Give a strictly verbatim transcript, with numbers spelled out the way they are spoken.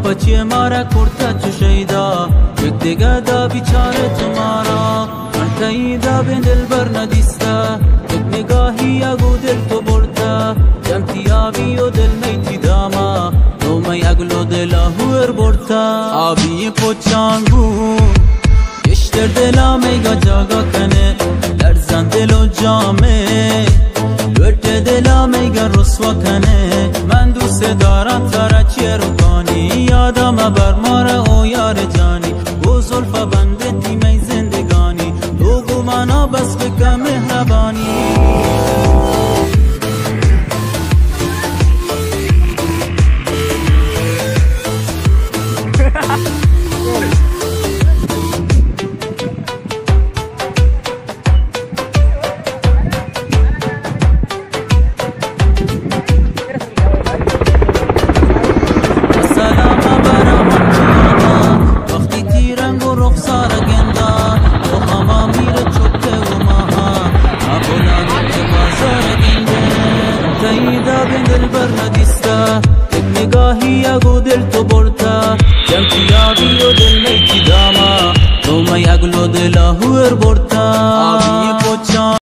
بچه مارا کرده چو شیدا یک دیگه دا بیچاره تو مارا من تاییدا به دل بر ندیسته یک نگاهی اگو دل تو برده جمتی آبی و دل میتی داما تو می اگلو دلا هور برده آبی پوچانگو گشتر دلا میگا جاگا کنه لرزن دل و جامه لوٹ دلا میگا رسوا کنه من دوست دارم تارا چیه رو کنی یادم بر مارا او یار جانی او زلفا بنده تیمی زندگانی دو گمانا بس بکا مهربانی دل بر ندیسته یک نگاهی اگو دل تو برده جمتی آبی و دل میتی داما تو می اگلو دلا هور برده